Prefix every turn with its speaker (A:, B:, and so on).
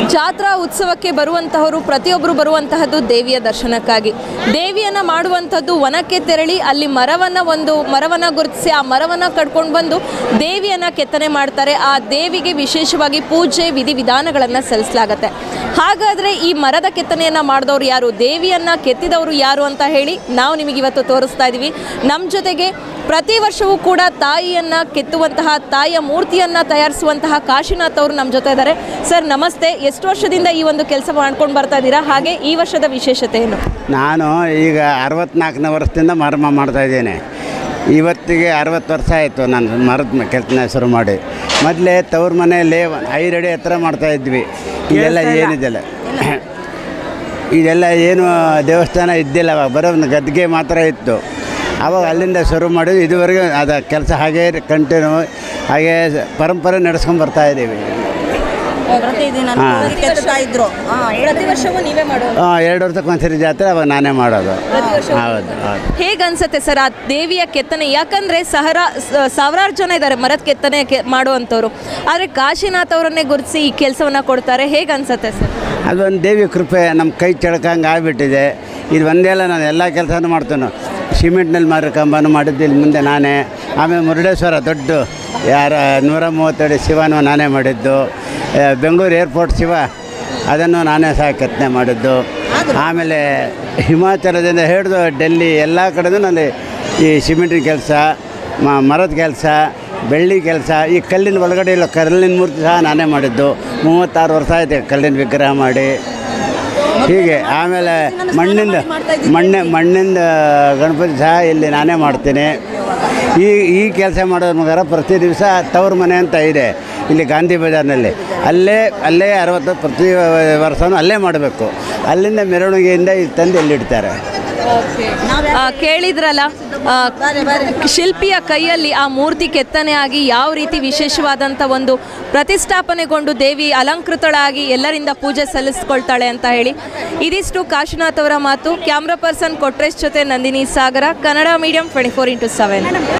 A: ಜಾತ್ರಾ ಉತ್ಸವಕ್ಕೆ ಬರುವಂತಹವರು ಪ್ರತಿಯೊಬ್ಬರು ಬರುವಂತಹದ್ದು ದೇವಿಯ ದರ್ಶನಕ್ಕಾಗಿ. ದೇವಿಯನ್ನು ಮಾಡುವಂಥದ್ದು ವನಕ್ಕೆ ತೆರಳಿ ಅಲ್ಲಿ ಮರವನ್ನು ಗುರುತಿಸಿ ಆ ಮರವನ್ನು ಕಡ್ಕೊಂಡು ಬಂದು ದೇವಿಯನ್ನು ಕೆತ್ತನೆ ಮಾಡ್ತಾರೆ. ಆ ದೇವಿಗೆ ವಿಶೇಷವಾಗಿ ಪೂಜೆ ವಿಧಿವಿಧಾನಗಳನ್ನು ಸಲ್ಲಿಸಲಾಗುತ್ತೆ. ಹಾಗಾದರೆ ಈ ಮರದ ಕೆತ್ತನೆಯನ್ನು ಮಾಡಿದವರು ಯಾರು, ದೇವಿಯನ್ನು ಕೆತ್ತಿದವರು ಯಾರು ಅಂತ ಹೇಳಿ ನಾವು ನಿಮಗಿವತ್ತು ತೋರಿಸ್ತಾ ಇದ್ದೀವಿ. ನಮ್ಮ ಜೊತೆಗೆ ಪ್ರತಿ ವರ್ಷವೂ ಕೂಡ ತಾಯಿಯನ್ನು ಕೆತ್ತುವಂತಹ ತಾಯಿಯ ಮೂರ್ತಿಯನ್ನು ತಯಾರಿಸುವಂತಹ ಕಾಶಿನಾಥ್ ಅವರು ನಮ್ಮ ಜೊತೆ ಇದ್ದಾರೆ. ಸರ್ ನಮಸ್ತೆ, ಎಷ್ಟು ವರ್ಷದಿಂದ ಈ ಒಂದು ಕೆಲಸ ಮಾಡ್ಕೊಂಡು ಬರ್ತಾ ಇದ್ದೀರಾ, ಹಾಗೆ ಈ ವರ್ಷದ ವಿಶೇಷತೆ ಏನು?
B: ನಾನು ಈಗ 64ನೇ ವರ್ಷದಿಂದ ಮರ ಮಾಡ್ತಾ ಇದ್ದೇನೆ. ಇವತ್ತಿಗೆ 60 ವರ್ಷ ಆಯಿತು ನಾನು ಮರದ ಕೆತ್ತನೆ ಶುರು ಮಾಡಿ. ಮೊದಲೇ ತವ್ರ ಮನೆಯಲ್ಲಿ 5 ಅಡಿ ಎತ್ತರ ಮಾಡ್ತಾಯಿದ್ವಿ. ಇದೆಲ್ಲ ಏನಿದೆಲ್ಲ ಇದೆಲ್ಲ ಏನು ದೇವಸ್ಥಾನ ಇದ್ದಿಲ್ಲ, ಅವಾಗ ಬರೋ ಒಂದು ಗದ್ಗೆ ಮಾತ್ರ ಇತ್ತು. ಆವಾಗ ಅಲ್ಲಿಂದ ಶುರು ಮಾಡಿ ಇದುವರೆಗೂ ಅದು ಕೆಲಸ ಹಾಗೇ ಕಂಟಿನ್ಯೂ ಹಾಗೇ ಪರಂಪರೆ ನಡೆಸ್ಕೊಂಡು ಬರ್ತಾಯಿದ್ದೀವಿ.
A: ಪ್ರತಿ ವರ್ಷವೂ ನೀವೇ ಮಾಡೋದು?
B: 2 ವರ್ಷಕ್ಕೊಂದ್ಸರಿ ಜಾತ್ರೆ, ಅವಾಗ ನಾನೇ ಮಾಡೋದು. ಹೌದು.
A: ಹೇಗೆ ಅನ್ಸುತ್ತೆ ಸರ್ ಆ ದೇವಿಯ ಕೆತ್ತನೆ? ಯಾಕಂದರೆ ಸಾವಿರಾರು ಜನ ಇದ್ದಾರೆ ಮರದ ಕೆತ್ತನೆ ಮಾಡುವಂಥವ್ರು, ಆದರೆ ಕಾಶಿನಾಥ್ ಅವರನ್ನೇ ಗುರುತಿಸಿ ಈ ಕೆಲಸವನ್ನು ಕೊಡ್ತಾರೆ. ಹೇಗೆ ಅನ್ಸುತ್ತೆ ಸರ್?
B: ಅದೊಂದು ದೇವಿ ಕೃಪೆ ನಮ್ಮ ಕೈ ಚಳಕಂಗೆ ಆಗಿಬಿಟ್ಟಿದೆ. ಇದು ಒಂದೇಲ್ಲ, ನಾನು ಎಲ್ಲ ಕೆಲಸನೂ ಮಾಡ್ತೇನೆ. ಸಿಮೆಂಟ್ನಲ್ಲಿ ಮಾರೋ ಕಂಬನೂ ಮಾಡಿದ್ದು ಇಲ್ಲಿ ಮುಂದೆ ನಾನೇ. ಆಮೇಲೆ ಮುರುಡೇಶ್ವರ ದೊಡ್ಡ 130 ಅಡಿ ಶಿವನೂ ನಾನೇ ಮಾಡಿದ್ದು. ಬೆಂಗಳೂರು ಏರ್ಪೋರ್ಟ್ ಶಿವ ಅದನ್ನು ನಾನೇ ಸಹ ಕೆತ್ತನೆ ಮಾಡಿದ್ದು. ಆಮೇಲೆ ಹಿಮಾಚಲದಿಂದ ಹಿಡಿದು ಡೆಲ್ಲಿ ಎಲ್ಲ ಕಡೆಯೂ ನಾನು ಈ ಸಿಮೆಂಟಿನ ಕೆಲಸ, ಮರದ ಕೆಲಸ, ಬೆಳ್ಳಿ ಕೆಲಸ, ಈ ಕಲ್ಲಿನ ಒಳಗಡೆ ಇಲ್ಲ ಕಲ್ಲಿನ ಮೂರ್ತಿ ಸಹ ನಾನೇ ಮಾಡಿದ್ದು. 36 ವರ್ಷ ಆಯಿತು ಕಲ್ಲಿನ ವಿಗ್ರಹ ಮಾಡಿ. ಹೀಗೆ ಆಮೇಲೆ ಮಣ್ಣಿಂದ ಗಣಪತಿ ಸಹ ಇಲ್ಲಿ ನಾನೇ ಮಾಡ್ತೀನಿ. ಈ ಕೆಲಸ ಮಾಡೋದ್ರ ಮಗರ ಪ್ರತಿ ದಿವಸ ತವ್ರ ಮನೆ ಅಂತ ಇದೆ ಇಲ್ಲಿ ಗಾಂಧಿ ಬಜಾರ್ನಲ್ಲಿ. ಅಲ್ಲೇ 60 ಪ್ರತಿ ವರ್ಷವೂ ಅಲ್ಲೇ ಮಾಡಬೇಕು. ಅಲ್ಲಿಂದ ಮೆರವಣಿಗೆಯಿಂದ ಇಲ್ಲಿ ತಂದು ಎಲ್ಲಿಡ್ತಾರೆ.
A: ಕೇಳಿದ್ರಲ್ಲ, ಶಿಲ್ಪಿಯ ಕೈಯಲ್ಲಿ ಆ ಮೂರ್ತಿ ಕೆತ್ತನೆ ಆಗಿ ಯಾವ ರೀತಿ ವಿಶೇಷವಾದಂಥ ಒಂದು ಪ್ರತಿಷ್ಠಾಪನೆಗೊಂಡು ದೇವಿ ಅಲಂಕೃತಳಾಗಿ ಎಲ್ಲರಿಂದ ಪೂಜೆ ಸಲ್ಲಿಸ್ಕೊಳ್ತಾಳೆ ಅಂತ ಹೇಳಿ. ಇದಿಷ್ಟು ಕಾಶಿನಾಥ್ ಅವರ ಮಾತು. ಕ್ಯಾಮ್ರಾ ಪರ್ಸನ್ ಕೊಟ್ರೇಶ್ ಜೊತೆ ನಂದಿನಿ ಸಾಗರ, ಕನ್ನಡ ಮೀಡಿಯಂ 24x7.